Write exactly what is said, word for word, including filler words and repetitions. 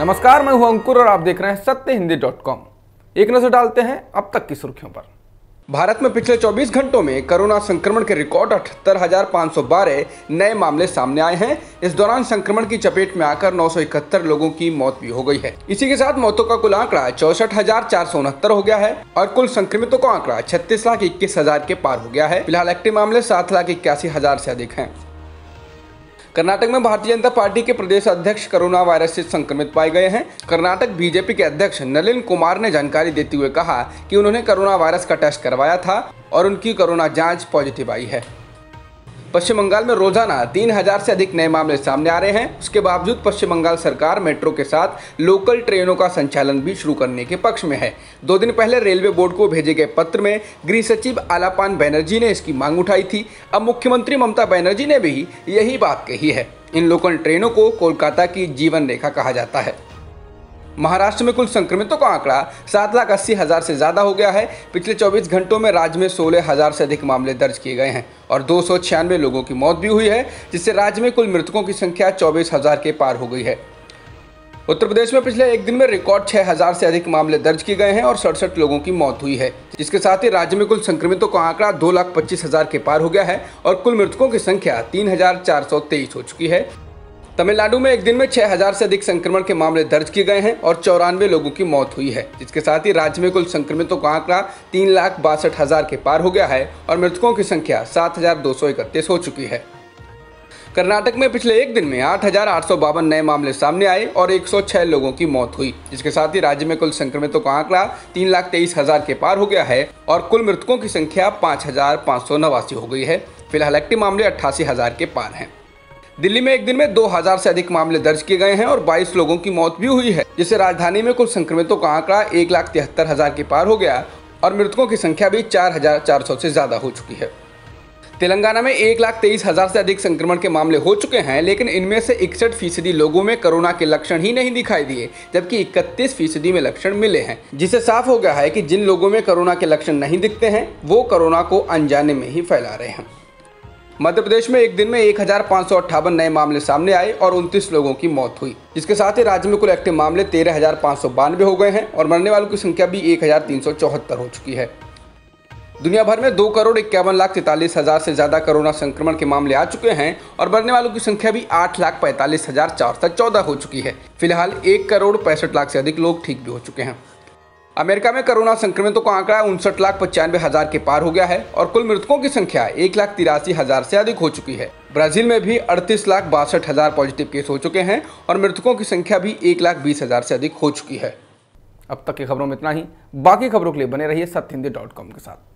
नमस्कार, मैं हूं अंकुर और आप देख रहे हैं सत्य हिंदी डॉट कॉम। एक नजर डालते हैं अब तक की सुर्खियों पर। भारत में पिछले चौबीस घंटों में कोरोना संक्रमण के रिकॉर्ड अठहत्तर हजार पाँच सौ बारह नए मामले सामने आए हैं। इस दौरान संक्रमण की चपेट में आकर नौ सौ इकहत्तर लोगों की मौत भी हो गई है। इसी के साथ मौतों का कुल आंकड़ा चौसठ हजार चार सौ उनहत्तर हो गया है और कुल संक्रमितों का आंकड़ा छत्तीस लाख इक्कीस हजार के पार हो गया है। फिलहाल एक्टिव मामले सात लाख इक्यासी हजार से अधिक हैं। कर्नाटक में भारतीय जनता पार्टी के प्रदेश अध्यक्ष कोरोना वायरस से संक्रमित पाए गए हैं। कर्नाटक बीजेपी के अध्यक्ष नलिन कुमार ने जानकारी देते हुए कहा कि उन्होंने कोरोना वायरस का टेस्ट करवाया था और उनकी कोरोना जांच पॉजिटिव आई है। पश्चिम बंगाल में रोजाना तीन हजार से अधिक नए मामले सामने आ रहे हैं। उसके बावजूद पश्चिम बंगाल सरकार मेट्रो के साथ लोकल ट्रेनों का संचालन भी शुरू करने के पक्ष में है। दो दिन पहले रेलवे बोर्ड को भेजे गए पत्र में गृह सचिव आलापान बनर्जी ने इसकी मांग उठाई थी। अब मुख्यमंत्री ममता बनर्जी ने भी यही बात कही है। इन लोकल ट्रेनों को कोलकाता की जीवन रेखा कहा जाता है। महाराष्ट्र में कुल संक्रमितों का आंकड़ा सात लाख अस्सी हजार से ज्यादा हो गया है। पिछले चौबीस घंटों में राज्य में सोलह हजार से अधिक मामले दर्ज किए गए हैं और दो सौ छियानवे लोगों की मौत भी हुई है, जिससे राज्य में कुल मृतकों की संख्या चौबीस हजार के पार हो गई है। उत्तर प्रदेश में पिछले एक दिन में रिकॉर्ड छह हजार से अधिक मामले दर्ज किए गए हैं और सड़सठ लोगों की मौत हुई है, जिसके साथ ही राज्य में कुल संक्रमितों का आंकड़ा दो लाख पच्चीस हजार के पार हो गया है और कुल मृतकों की संख्या तीन हजार चार सौ तेईस हो चुकी है। तमिलनाडु में एक दिन में छह हजार से अधिक संक्रमण के मामले दर्ज किए गए हैं और चौरानवे लोगों की मौत हुई है, जिसके साथ ही राज्य में कुल संक्रमितों का आंकड़ा तीन लाख बासठ हजार के पार हो गया है और मृतकों की संख्या सात हजार दो सौ इकतीस हो चुकी है। कर्नाटक में पिछले एक दिन में आठ हजार आठ सौ बावन नए मामले सामने आए और एक सौ छह लोगों की मौत हुई, जिसके साथ ही राज्य में कुल संक्रमितों का आंकड़ा तीन लाख तेईस हजार के पार हो गया है और कुल मृतकों की संख्या पाँच हजार पाँच सौ नवासी हो गई है। फिलहाल एक्टिव मामले अट्ठासी हजार के पार हैं। दिल्ली में एक दिन में दो हजार से अधिक मामले दर्ज किए गए हैं और बाईस लोगों की मौत भी हुई है, जिससे राजधानी में कुल संक्रमितों का आंकड़ा एक लाख तिहत्तर हजार के पार हो गया और मृतकों की संख्या भी चार हजार चार सौ से ज्यादा हो चुकी है। तेलंगाना में एक लाख तेईस हजार से अधिक संक्रमण के मामले हो चुके हैं, लेकिन इनमें से इकसठ फीसदी लोगों में कोरोना के लक्षण ही नहीं दिखाई दिए, जबकि इकतीस फीसदी में लक्षण मिले हैं, जिससे साफ हो गया है कि जिन लोगों में कोरोना के लक्षण नहीं दिखते हैं वो कोरोना को अनजाने में ही फैला रहे हैं। मध्य प्रदेश में एक दिन में एक हजार पाँच सौ अट्ठावन नए मामले सामने आए और उनतीस लोगों की मौत हुई, जिसके साथ ही राज्य में कुल एक्टिव मामले तेरह हजार पाँच सौ बानवे हो गए हैं और मरने वालों की संख्या भी एक हजार तीन सौ चौहत्तर हो चुकी है। दुनिया भर में दो करोड़ इक्यावन लाख तैंतालीस हजार से ज्यादा कोरोना संक्रमण के मामले आ चुके हैं और मरने वालों की संख्या भी आठ लाख पैंतालीस हजार चार सौ चौदह हो चुकी है। फिलहाल एक करोड़ पैंसठ लाख से अधिक लोग ठीक भी हो चुके हैं। अमेरिका में कोरोना संक्रमितों का आंकड़ा उनसठ लाख पचानवे हजार के पार हो गया है और कुल मृतकों की संख्या एक लाख तिरासी हजार से अधिक हो चुकी है। ब्राजील में भी अड़तीस लाख बासठ हजार पॉजिटिव केस हो चुके हैं और मृतकों की संख्या भी एक लाख बीस हजार से अधिक हो चुकी है। अब तक की खबरों में इतना ही। बाकी खबरों के लिए बने रहिए सत्य हिंदी डॉट कॉम के साथ।